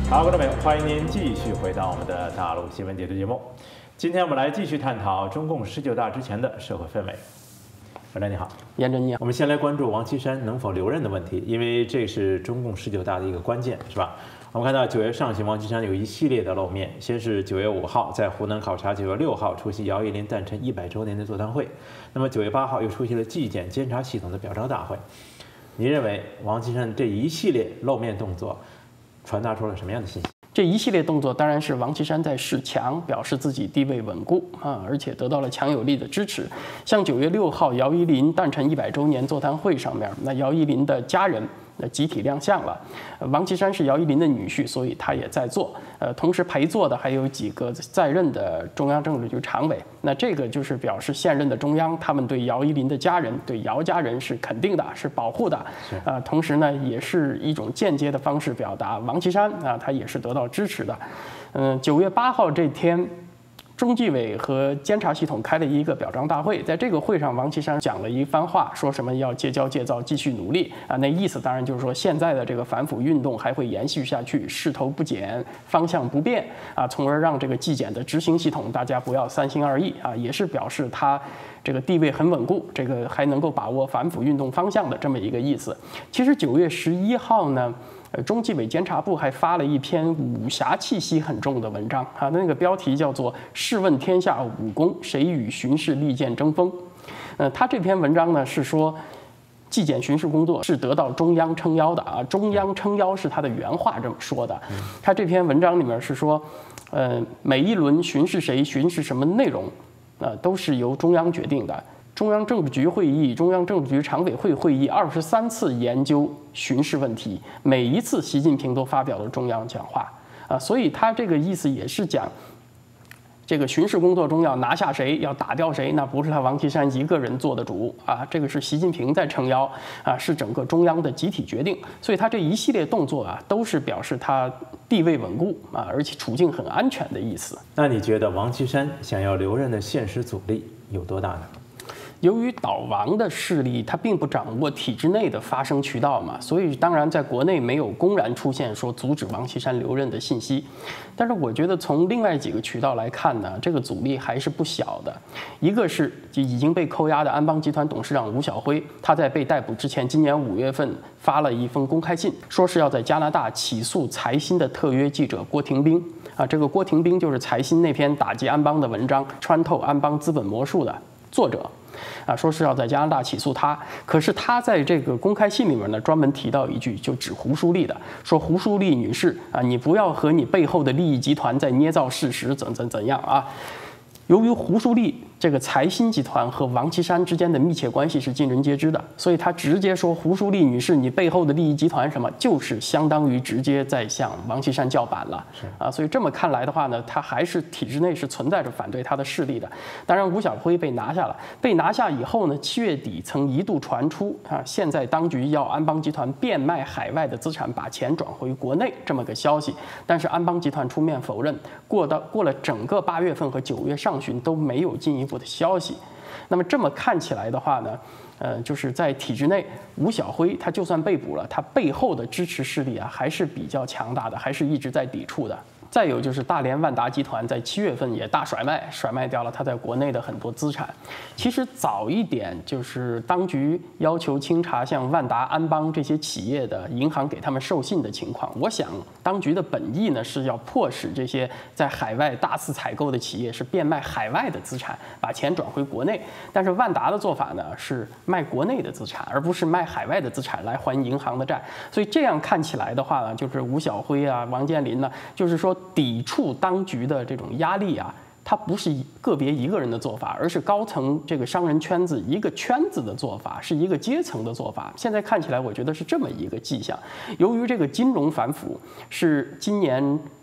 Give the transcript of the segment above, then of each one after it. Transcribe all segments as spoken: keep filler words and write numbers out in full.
好，观众朋友，欢迎您继续回到我们的大陆新闻解读节目。今天我们来继续探讨中共十九大之前的社会氛围。文章你好， 严真你好。 我们先来关注王岐山能否留任的问题，因为这是中共十九大的一个关键，是吧？我们看到九月上旬，王岐山有一系列的露面，先是九月五号在湖南考察，九月六号出席姚依林诞辰一百周年的座谈会，那么九月八号又出席了纪检监察系统的表彰大会。你认为王岐山这一系列露面动作传达出了什么样的信息？ 这一系列动作当然是王岐山在示强，表示自己地位稳固啊，而且得到了强有力的支持。像九月六号姚依林诞辰一百周年座谈会上面，那姚依林的家人那集体亮相了。王岐山是姚依林的女婿，所以他也在座。呃，同时陪坐的还有几个在任的中央政治局常委。那这个就是表示现任的中央他们对姚依林的家人、对姚家人是肯定的，是保护的。啊，同时呢，也是一种间接的方式表达王岐山啊，他也是得到支持的。嗯，九月八号这天，中纪委和监察系统开了一个表彰大会，在这个会上，王岐山讲了一番话，说什么要戒骄戒躁，继续努力啊。那意思当然就是说，现在的这个反腐运动还会延续下去，势头不减，方向不变啊，从而让这个纪检的执行系统大家不要三心二意啊，也是表示他这个地位很稳固，这个还能够把握反腐运动方向的这么一个意思。其实九月十一号呢，呃，中纪委监察部还发了一篇武侠气息很重的文章啊，那个标题叫做“试问天下武功，谁与巡视利剑争锋”。呃，他这篇文章呢是说，纪检巡视工作是得到中央撑腰的啊，中央撑腰是他的原话这么说的。他这篇文章里面是说，呃，每一轮巡视谁、巡视什么内容，呃，都是由中央决定的。中央政治局会议、中央政治局常委会会议二十三次研究巡视问题，每一次习近平都发表了中央讲话啊，所以他这个意思也是讲，这个巡视工作中要拿下谁，要打掉谁，那不是他王岐山一个人做的主啊，这个是习近平在撑腰啊，是整个中央的集体决定，所以他这一系列动作啊，都是表示他地位稳固啊，而且处境很安全的意思。 那你觉得王岐山想要留任的现实阻力有多大呢？ 由于倒王的势力，他并不掌握体制内的发声渠道嘛，所以当然在国内没有公然出现说阻止王岐山留任的信息。但是我觉得从另外几个渠道来看呢，这个阻力还是不小的。一个是已经被扣押的安邦集团董事长吴晓辉，他在被逮捕之前，今年五月份发了一封公开信，说是要在加拿大起诉财新的特约记者郭廷斌啊，这个郭廷斌就是财新那篇打击安邦的文章《穿透安邦资本魔术》的作者。啊，说是要在加拿大起诉他，可是他在这个公开信里面呢，专门提到一句，就指胡舒丽的，说胡舒丽女士啊，你不要和你背后的利益集团在捏造事实，怎怎怎样啊？由于胡舒丽这个财新集团和王岐山之间的密切关系是尽人皆知的，所以他直接说胡舒丽女士，你背后的利益集团什么，就是相当于直接在向王岐山叫板了啊。所以这么看来的话呢，他还是体制内是存在着反对他的势力的。当然，吴晓辉被拿下了，被拿下以后呢，七月底曾一度传出啊，现在当局要安邦集团变卖海外的资产，把钱转回国内这么个消息，但是安邦集团出面否认，过到过了整个八月份和九月上旬都没有进一步的消息。那么这么看起来的话呢，呃，就是在体制内，吴晓辉他就算被捕了，他背后的支持势力啊还是比较强大的，还是一直在抵触的。再有就是大连万达集团在七月份也大甩卖，甩卖掉了他在国内的很多资产。其实早一点就是当局要求清查像万达、安邦这些企业的银行给他们授信的情况，我想当局的本意呢是要迫使这些在海外大肆采购的企业是变卖海外的资产，把钱转回国内。但是万达的做法呢是卖国内的资产，而不是卖海外的资产来还银行的债。所以这样看起来的话呢，就是吴晓辉啊、王健林呢，就是说抵触当局的这种压力啊，它不是个别一个人的做法，而是高层这个商人圈子一个圈子的做法，是一个阶层的做法。现在看起来，我觉得是这么一个迹象。由于这个金融反腐是今年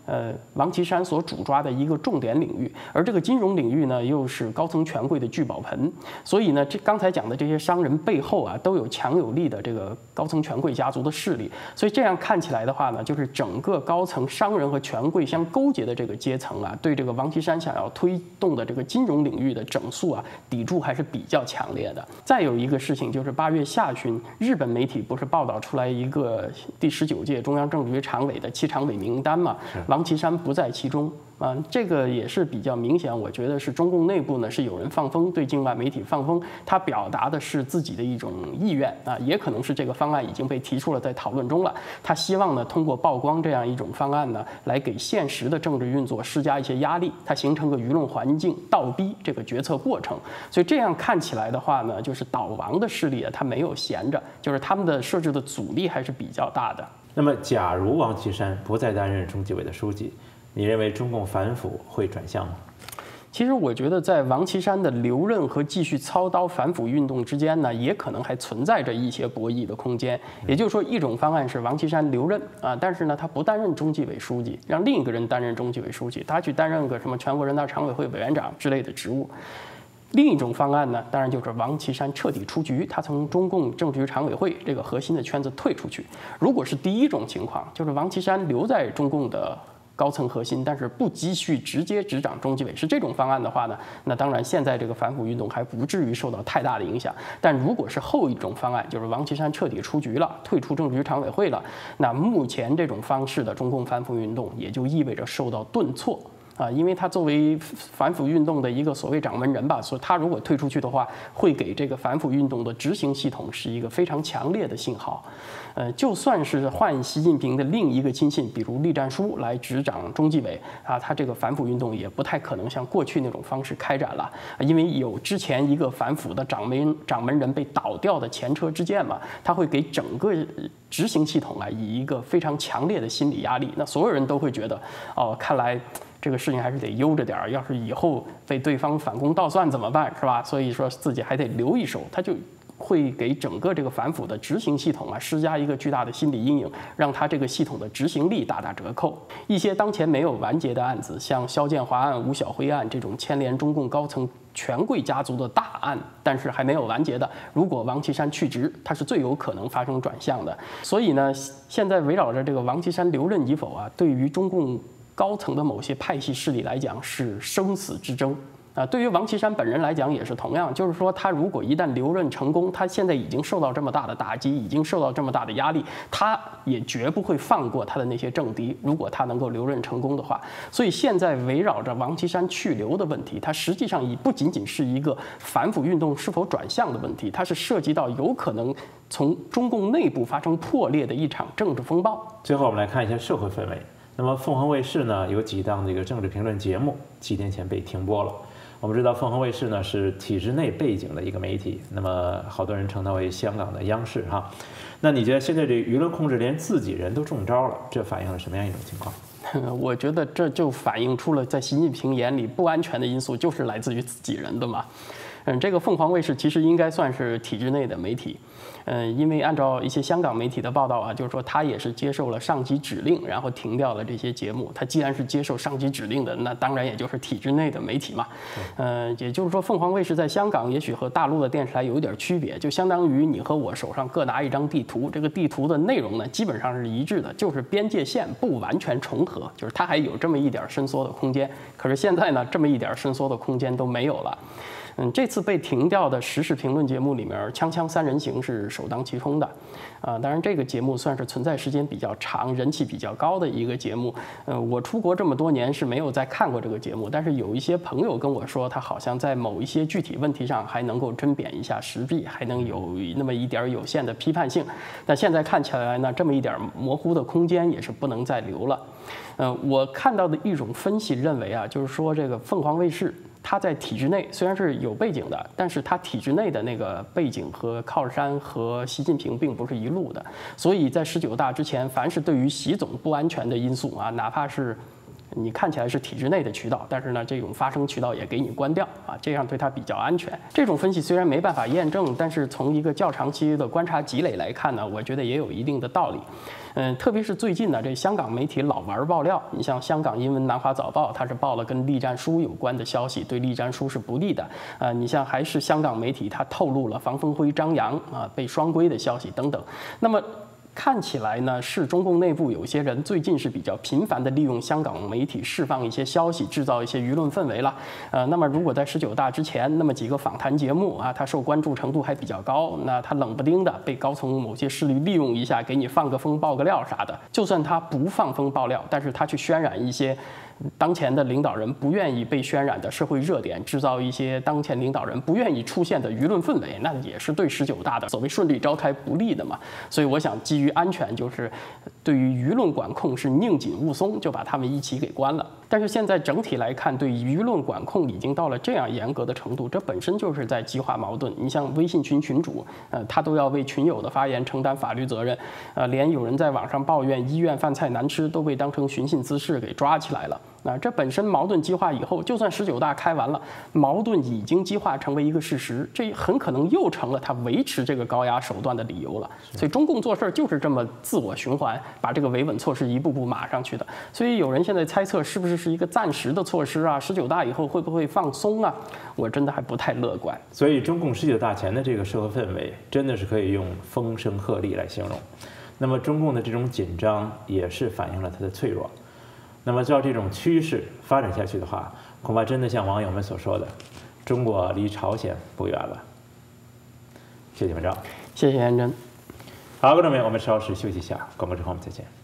呃，王岐山所主抓的一个重点领域，而这个金融领域呢，又是高层权贵的聚宝盆，所以呢，这刚才讲的这些商人背后啊，都有强有力的这个高层权贵家族的势力，所以这样看起来的话呢，就是整个高层商人和权贵相勾结的这个阶层啊，对这个王岐山想要推动的这个金融领域的整肃啊，抵触还是比较强烈的。再有一个事情就是八月下旬，日本媒体不是报道出来一个第十九届中央政治局常委的七常委名单嘛？王岐山不在其中啊，这个也是比较明显。我觉得是中共内部呢是有人放风，对境外媒体放风，他表达的是自己的一种意愿啊，也可能是这个方案已经被提出了，在讨论中了。他希望呢通过曝光这样一种方案呢，来给现实的政治运作施加一些压力，它形成个舆论环境，倒逼这个决策过程。所以这样看起来的话呢，就是倒王的势力啊，他没有闲着，就是他们的设置的阻力还是比较大的。 那么，假如王岐山不再担任中纪委的书记，你认为中共反腐会转向吗？ 其实我觉得，在王岐山的留任和继续操刀反腐运动之间呢，也可能还存在着一些博弈的空间。也就是说，一种方案是王岐山留任啊，但是呢，他不担任中纪委书记，让另一个人担任中纪委书记，他去担任个什么全国人大常委会委员长之类的职务。另一种方案呢，当然就是王岐山彻底出局，他从中共政治局常委会这个核心的圈子退出去。如果是第一种情况，就是王岐山留在中共的高层核心，但是不继续直接执掌中纪委，是这种方案的话呢，那当然现在这个反腐运动还不至于受到太大的影响。但如果是后一种方案，就是王岐山彻底出局了，退出政治局常委会了，那目前这种方式的中共反腐运动也就意味着受到顿挫。啊，因为他作为反腐运动的一个所谓掌门人吧，所以他如果退出去的话，会给这个反腐运动的执行系统是一个非常强烈的信号。呃，就算是换习近平的另一个亲信，比如栗战书来执掌中纪委啊，他这个反腐运动也不太可能像过去那种方式开展了，因为有之前一个反腐的掌门掌门人被倒掉的前车之鉴嘛，他会给整个执行系统啊以一个非常强烈的心理压力，那所有人都会觉得，哦，看来这个事情还是得悠着点儿，要是以后被对方反攻倒算怎么办，是吧？所以说自己还得留一手，他就会给整个这个反腐的执行系统啊施加一个巨大的心理阴影，让他这个系统的执行力大打折扣。一些当前没有完结的案子，像肖建华案、吴晓辉案这种牵连中共高层权贵家族的大案，但是还没有完结的，如果王岐山去职，他是最有可能发生转向的。所以呢，现在围绕着这个王岐山留任与否啊，对于中共高层的某些派系势力来讲是生死之争啊。对于王岐山本人来讲也是同样，就是说他如果一旦留任成功，他现在已经受到这么大的打击，已经受到这么大的压力，他也绝不会放过他的那些政敌。如果他能够留任成功的话，所以现在围绕着王岐山去留的问题，它实际上已不仅仅是一个反腐运动是否转向的问题，它是涉及到有可能从中共内部发生破裂的一场政治风暴。 最后我们来看一下社会氛围。那么凤凰卫视呢有几档这个政治评论节目几天前被停播了。我们知道凤凰卫视呢是体制内背景的一个媒体，那么好多人称它为香港的央视哈。那你觉得现在这舆论控制连自己人都中招了，这反映了什么样一种情况？ 我觉得这就反映出了在习近平眼里不安全的因素就是来自于自己人的嘛。嗯，这个凤凰卫视其实应该算是体制内的媒体，嗯，因为按照一些香港媒体的报道啊，就是说他也是接受了上级指令，然后停掉了这些节目。他既然是接受上级指令的，那当然也就是体制内的媒体嘛。嗯，也就是说凤凰卫视在香港也许和大陆的电视台有一点区别，就相当于你和我手上各拿一张地图，这个地图的内容呢基本上是一致的，就是边界线不完全重合，就是它还有这么一点伸缩的空间。可是现在呢，这么一点伸缩的空间都没有了。嗯，这次被停掉的时事评论节目里面，《锵锵三人行》是首当其冲的，啊，当然这个节目算是存在时间比较长、人气比较高的一个节目。呃，我出国这么多年是没有再看过这个节目，但是有一些朋友跟我说，他好像在某一些具体问题上还能够甄别一下时弊，还能有那么一点有限的批判性。但现在看起来呢，这么一点模糊的空间也是不能再留了。呃，我看到的一种分析认为啊，就是说这个凤凰卫视，它在体制内虽然是有背景的，但是它体制内的那个背景和靠山和习近平并不是一路的，所以在十九大之前，凡是对于习总不安全的因素啊，哪怕是你看起来是体制内的渠道，但是呢，这种发声渠道也给你关掉啊，这样对它比较安全。这种分析虽然没办法验证，但是从一个较长期的观察积累来看呢，我觉得也有一定的道理。嗯，特别是最近呢，这香港媒体老玩爆料，你像香港英文南华早报，它是报了跟栗战书有关的消息，对栗战书是不利的。呃，你像还是香港媒体，它透露了房峰辉、张扬啊被双规的消息等等。那么看起来呢，是中共内部有些人最近是比较频繁地利用香港媒体释放一些消息，制造一些舆论氛围了。呃，那么如果在十九大之前，那么几个访谈节目啊，它受关注程度还比较高，那它冷不丁的被高层某些势力利用一下，给你放个风爆个料啥的。就算他不放风爆料，但是他去渲染一些当前的领导人不愿意被渲染的社会热点，制造一些当前领导人不愿意出现的舆论氛围，那也是对十九大的所谓顺利召开不利的嘛。所以我想，基于安全，就是对于舆论管控是宁紧勿松，就把他们一起给关了。但是现在整体来看，对舆论管控已经到了这样严格的程度，这本身就是在激化矛盾。你像微信群群主，呃，他都要为群友的发言承担法律责任，呃，连有人在网上抱怨医院饭菜难吃，都被当成寻衅滋事给抓起来了。啊，这本身矛盾激化以后，就算十九大开完了，矛盾已经激化成为一个事实，这很可能又成了他维持这个高压手段的理由了。所以中共做事就是这么自我循环，把这个维稳措施一步步码上去的。所以有人现在猜测，是不是是一个暂时的措施啊？十九大以后会不会放松啊？我真的还不太乐观。 所以中共十九大前的这个社会氛围，真的是可以用风声鹤唳来形容。那么中共的这种紧张，也是反映了它的脆弱。那么照这种趋势发展下去的话，恐怕真的像网友们所说的，中国离朝鲜不远了。谢谢文章， 谢谢颜真。 好，观众朋友，我们稍事休息一下，广告之后我们再见。